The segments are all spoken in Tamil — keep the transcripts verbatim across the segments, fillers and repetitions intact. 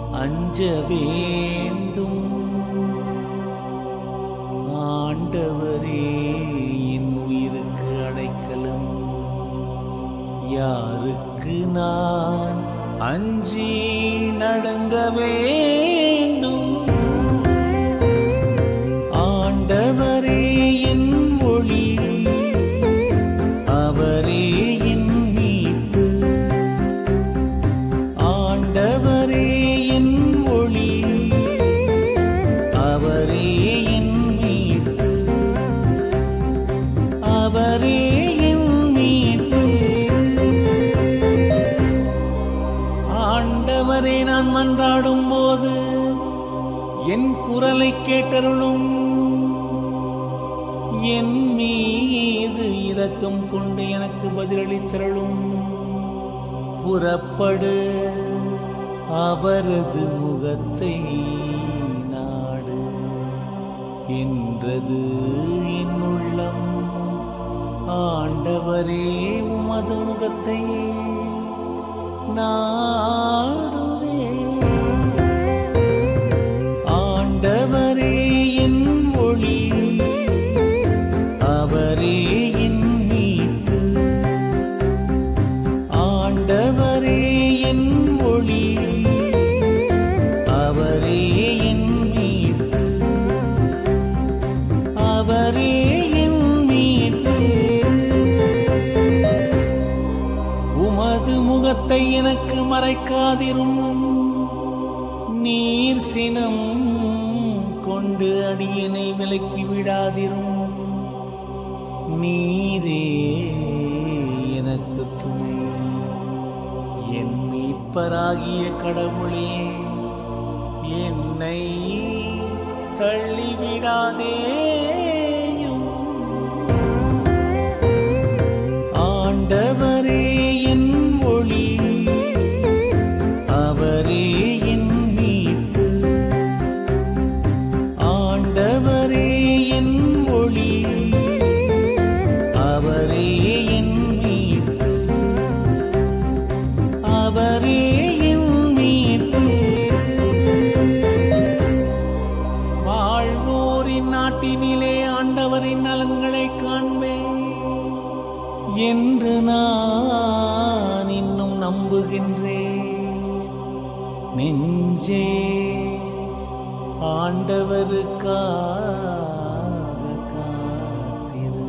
அஞ்ச வேண்டும். ஆண்டவரே என் உயிருக்கு அடைக்கலம். யாருக்கு நான் அஞ்சி நடுங்க வேண்டும்? ஆண்டவரே என் ஒளி, அவரே என் மீட்பு. ஆண்டவரே என் ஒளி, அவரே என் மீட்பு. அவரே என் மீட்பு. ஆண்டவரே நான் மன்றாடும் போது என் குரலை கேட்டருளும். என் மீது இரக்கம் கொண்டு எனக்கு பதிலளித்தருளும். புறப்படு, அவரது முகத்தை நாடு என்றது என் உள்ளம். ஆண்டவரே உமது முகத்தை நாடுவே. ஆண்டவரே என் ஒளி, அவரே என் மீட்பு. ஆண்டவரே என் ஒளி, அவரே என் மீட்பு. அவரே என் மீட்பு. உமது முகத்தை எனக்கு மறைக்காதிரும். நீர் சினம் கொண்டு அடியனை விலக்கி விடாதிரும். நீரே எனக்கு துணை. என் மீட்பராகிய கடவுளே, என்னை தள்ளிவிடாதேயும். ஆண்டவரே என் ஒளி, அவரே என் மீட்பு. ஆண்டவரே என் ஒளி, அவரே என் மீட்பு. அவரே என் மீட்பு. வாழ்வோரின் நாட்டினிலே ஆண்டவரின் நலன்களை காண்பேன் என்று நான் இன்னும் நம்புகின்றேன். நெஞ்சே ஆண்டவருக்காக காத்திரு.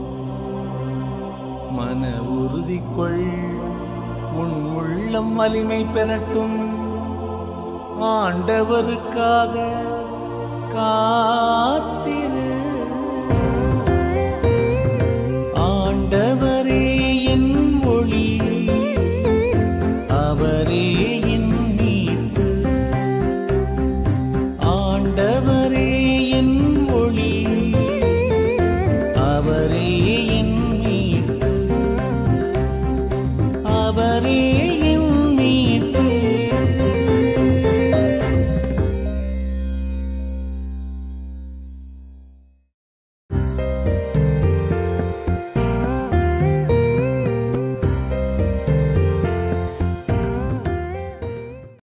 மன உறுதி கொள், உன் உள்ளம் வலிமை பெறட்டும். ஆண்டவருக்காக காத்திரு.